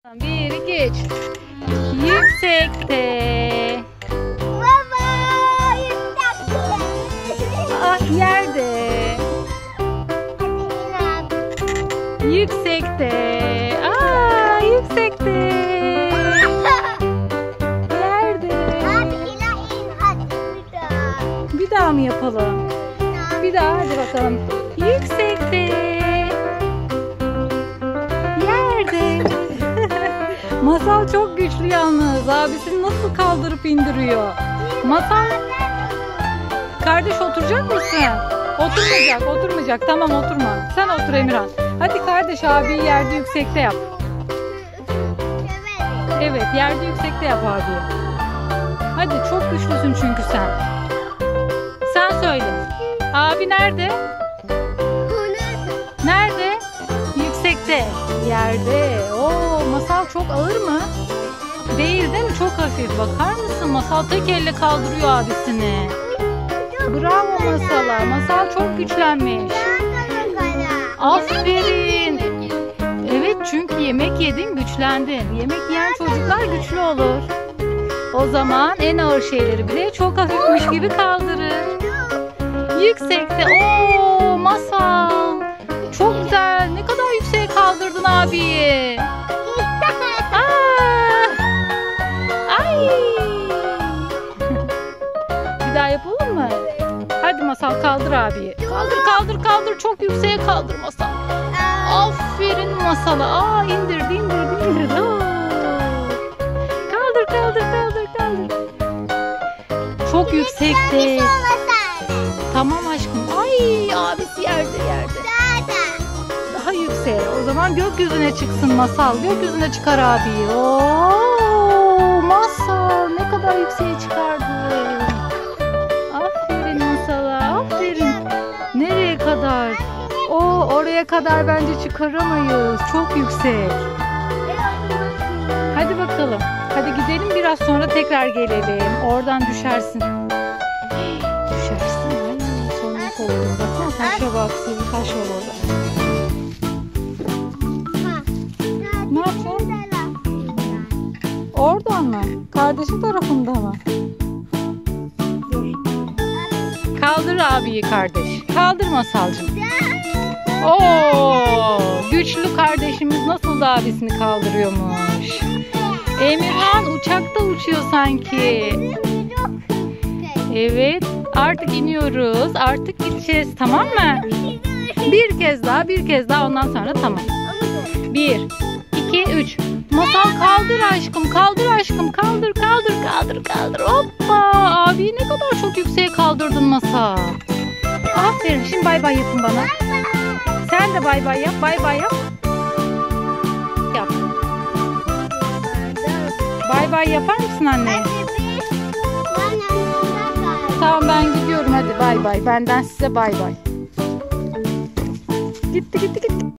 Bir, iki, üç. Yüksekte. Baba, yüksekte. Ah, yerde. Yüksekte. Aa, yüksekte. Yerde. Bir daha mı yapalım? Bir daha, hadi bakalım. Yüksekte. Yerde. Masal çok güçlü yalnız. Abisini nasıl kaldırıp indiriyor? Masal. Kardeş, oturacak mısın? Oturmayacak. Tamam, oturma. Sen otur Emirhan. Hadi kardeş, abiyi yerde yüksekte yap. Evet, yerde yüksekte yap abi. Hadi, çok güçlüsün çünkü sen. Sen söyle. Abi nerede? Nerede? Yüksekte. Yerde. Oo, Masal çok ağır mı? Değil mi? Çok hafif. Bakar mısın? Masal tek elle kaldırıyor abisini. Bravo Masal'a. Masal çok güçlenmiş. Aferin. Evet, çünkü yemek yedin, güçlendin. Yemek yiyen çocuklar güçlü olur. O zaman en ağır şeyleri bile çok hafifmiş gibi kaldırır. Yüksekte. Oo, Masal. Çok güzel. Ne kadar yükseğe kaldırdın abiyi. Ay. Bir daha yapalım mı? Hadi Masal, kaldır abiyi. Kaldır. Çok yükseğe kaldır Masal. Aferin Masal'a. Aa, indirdi. Aa. Kaldır. Çok yüksekte. Tamam aşkım. Ay, abisi yerde. Daha yükseğe. O zaman gökyüzüne çıksın Masal. Gökyüzüne çıkar abiyi. Oo, Masal ne kadar yükseğe çıkardı. Aferin Masal'a. Aferin. Nereye kadar? Oraya kadar bence çıkaramayız. Çok yüksek. Hadi bakalım. Hadi gidelim, biraz sonra tekrar gelelim. Oradan düşersin. Düşersin. Ay, sonra korktum. Baksana, taşa bak. Sıvı taş var orada. Ne yapacaksın? Oradan mı? Kardeşin tarafında mı? Dur. Kaldır abiyi kardeş. Kaldır Masalcığım. Oo, güçlü kardeşimiz nasıl da abisini kaldırıyormuş. Emirhan uçakta uçuyor sanki. Evet, artık iniyoruz. Artık gideceğiz, tamam mı? Bir kez daha, ondan sonra tamam. 1, 2, 3. Masal kaldır aşkım. Kaldır. Hoppa. Abi ne kadar çok yükseğe kaldırdın Masal. Aferin. Şimdi bay bay yapın bana. Sen de bay bay yap. Yap. Bay yapar mısın anne? Tamam, ben gidiyorum, hadi bay bay. Benden size bay bay. Gitti.